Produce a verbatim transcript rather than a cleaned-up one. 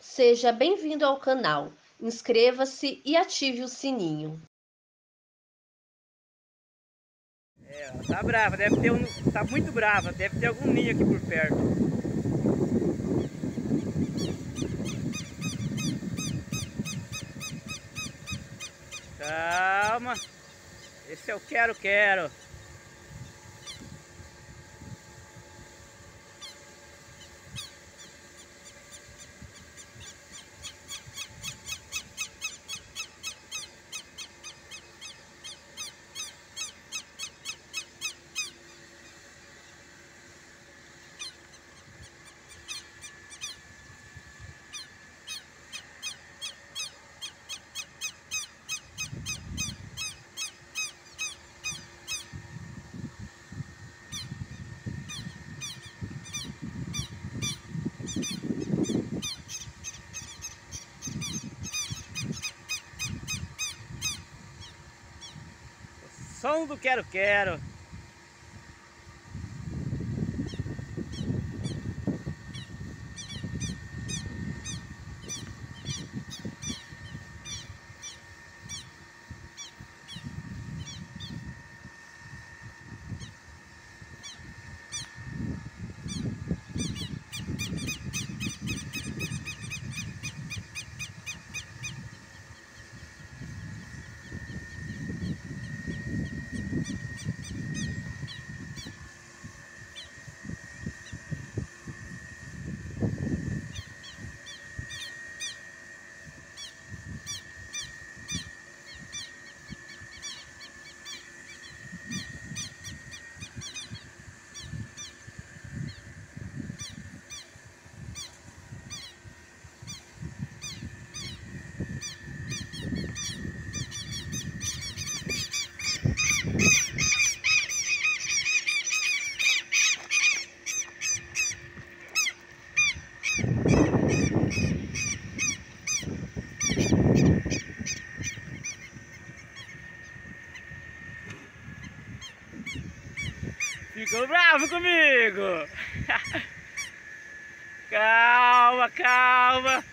Seja bem-vindo ao canal. Inscreva-se e ative o sininho. É, ela tá brava, deve ter um. Tá muito brava, deve ter algum ninho aqui por perto. Calma. Esse é o quero-quero. Som do quero-quero. Ficou bravo comigo? Calma, calma.